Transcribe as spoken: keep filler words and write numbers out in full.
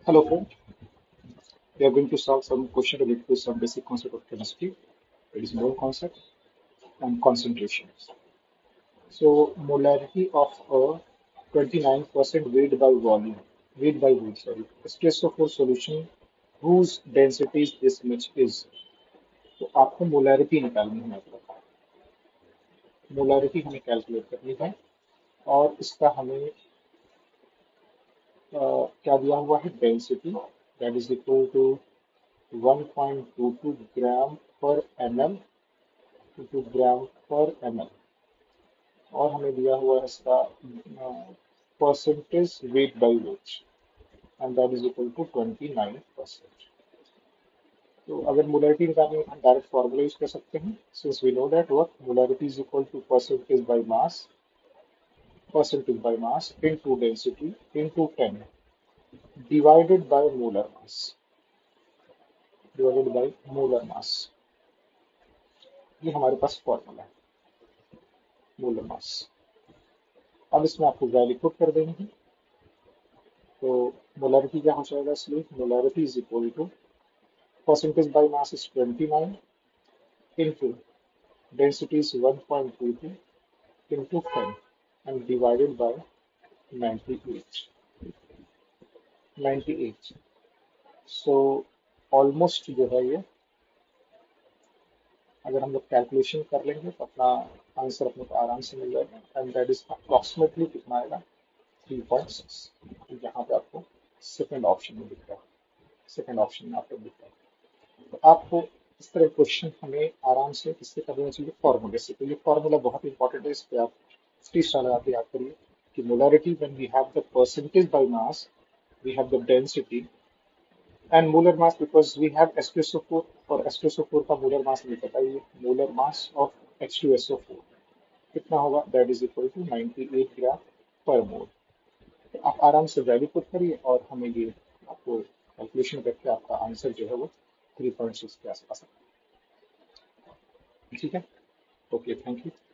Hello friend, we are going to solve some question related to some basic concept of chemistry. It is mole concept and concentrations. So molarity of a twenty-nine percent weight by volume, weight by weight, sorry, H two S O four solution whose density is this much is. तो आपको molarity निकालनी है मतलब molarity हमें calculate करनी है और इसका हमें अ, क्या दिया हुआ है density that is equal to one point two two gram per ml two gram per M L और हमें दिया हुआ है इसका percentage weight by weight and that is equal to twenty nine percent. तो अगर मोलरिटी निकालनी है हम डायरेक्ट फॉर्मूला यूज कर सकते हैं since we know that what molarity is equal to percentage by mass percentage by mass into density into ten divided by molar mass divided by molar mass. ये हमारे पास formula है molar mass. अब इसमें आपको value put कर देनी है। तो मोलरिटी क्या हो जाएगा इसलिए molarity is equal to percentage by mass is twenty nine into density is one point two two into ten and divided by ninety-eight ninety-eight। so almost जो है ये अगर हम लोग कैलकुलेशन कर लेंगे तो अपना आंसर अपने को आराम से मिल जाएगा एंड दैट इज अप्रोक्सीमेटली कितना आएगा थ्री पॉइंट सिक्स। यहाँ पे आपको सेकेंड ऑप्शन में दिख रहा है सेकेंड ऑप्शन में आपको दिख रहा है। तो आपको इस तरह क्वेश्चन हमें आराम से किससे करना चाहिए फॉर्मूले से। तो ये फॉर्मूला बहुत इंपॉर्टेंट है, इस पे आप फिफ्टी स्टार लगा के याद करिए कि molarity when we have the percentage by mass we have the density and molar mass because we have H two S O four और H two S O four का मोलर मास नहीं पता, ये molar mass of H two S O four कितना होगा that is equal to ninety eight gram per mole. तो आप आराम से वैल्यू पुट करिए और हमें ये आपको कैलकुलेशन करके आपका आंसर जो है वो थ्री पॉइंट सिक्स के आसपास है। ठीक है, ओके, थैंक यू।